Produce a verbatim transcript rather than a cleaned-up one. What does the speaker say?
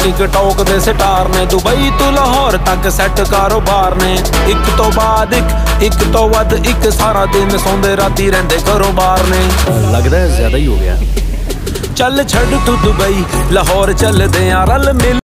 TikTok दे star ने Dubai तो लाहौर तक सैट कारोबार ने एक तो बाद एक एक तो वध एक सारा दिन सौंदे राती रहिंदे घरों बाहर ने। लगता है ज्यादा ही हो गया। चल छड़ तू दुबई लाहौर चलदे आ रल मिल